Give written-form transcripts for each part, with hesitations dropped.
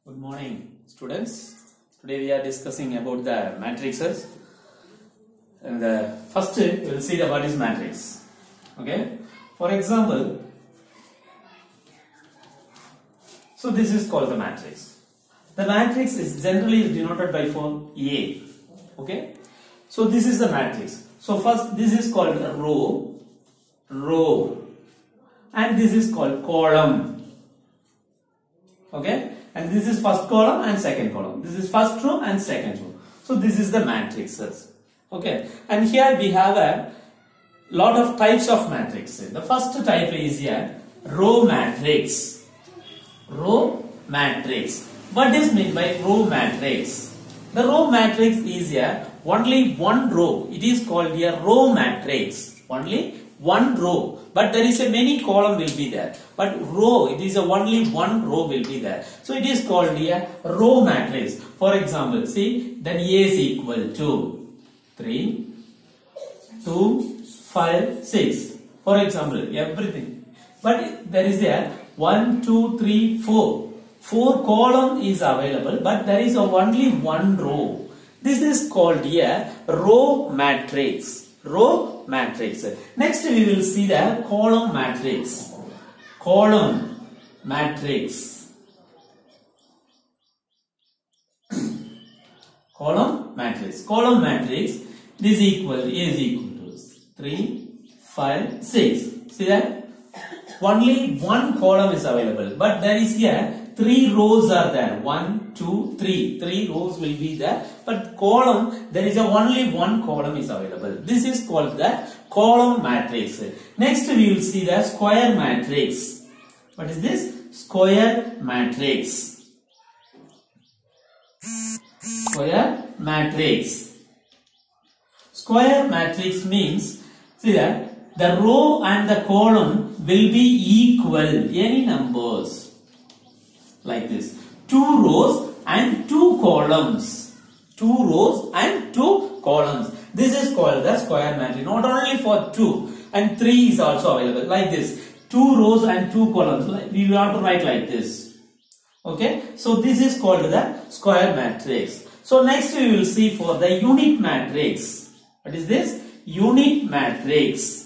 Good morning, students. Today we are discussing about the matrices. And first we will see what is matrix. Okay. For example, so this is called the matrix. The matrix is generally denoted by form A. Okay. So this is the matrix. So first this is called a row, and this is called column. Okay. And this is first column and second column. This is first row and second row. So this is the matrices. Okay. And here we have a lot of types of matrices. The first type is a row matrix. Row matrix. What is meant by row matrix? The row matrix is only one row. It is called a row matrix. Only one row. But there is a many column will be there. But row, it is only one row will be there. So it is called a row matrix. For example, see, then A is equal to 3, 2, 5, 6. For example, everything. But there is a 1, 2, 3, 4. 4 column is available, but there is only one row. This is called a row matrix. Row matrix. Next we will see the column matrix. Column matrix. Column matrix. Column matrix is equal to 3, 5, 6. See that? Only one column is available, but there is here 3 rows are there. 1, 2, 3. 3 rows will be there. But column, there is only one column is available. This is called the column matrix. Next we will see the square matrix. What is this? Square matrix. Square matrix. Square matrix means, see that the row and the column will be equal. Any numbers. Like this. 2 rows and 2 columns. 2 rows and 2 columns. This is called the square matrix. Not only for 2 and 3 is also available. Like this. 2 rows and 2 columns. We have to write like this. Okay. So this is called the square matrix. So next we will see for the unit matrix. What is this? Unit matrix.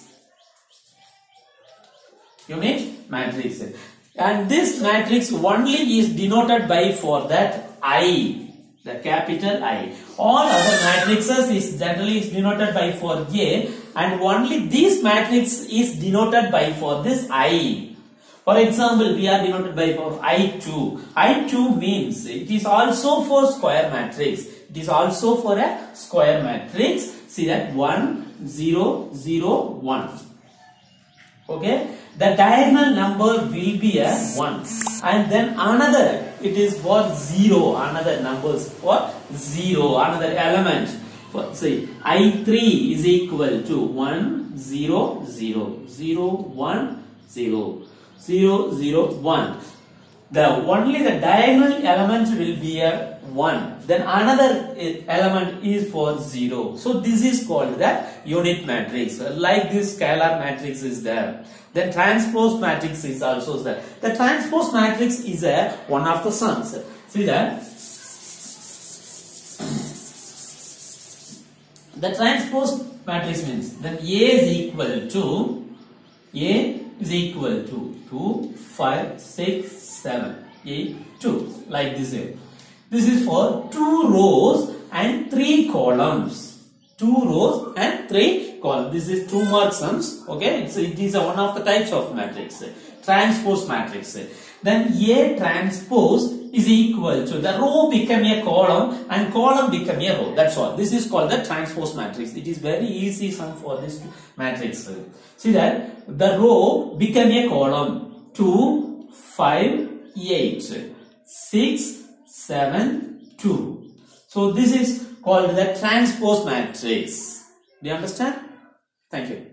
Unit matrix. And this matrix only is denoted by for that I, the capital I. All other matrices is generally denoted by for A, and only this matrix is denoted by for this I. For example, we are denoted by for I2. I2 means it is also for square matrix. It is also for a square matrix. See that 1, 0, 0, 1. Okay. The diagonal number will be a 1, and then another, it is for 0, another numbers for 0, another element. For, say I3 is equal to 1, 0, 0, 0, 1, 0, 0, 0, 1. Only the diagonal element will be a 1. Then another element is for 0. So this is called the unit matrix. Like this scalar matrix is there. Then transpose matrix is also there. The transpose matrix is one of the sums. See that? The transpose matrix means then A is equal to 2, 5, 6, 7, 8, 2. Like this way. This is for 2 rows and 3 columns. 2 rows and 3 columns. This is 2 mark sums. Okay, it is one of the types of matrix. Transpose matrix. Then A transpose is equal to the row become a column and column become a row. That's all. This is called the transpose matrix. It is very easy sum for this matrix. See that the row become a column. 2, 5, 8, 6, 7, 2. So this is called the transpose matrix. Do you understand? Thank you.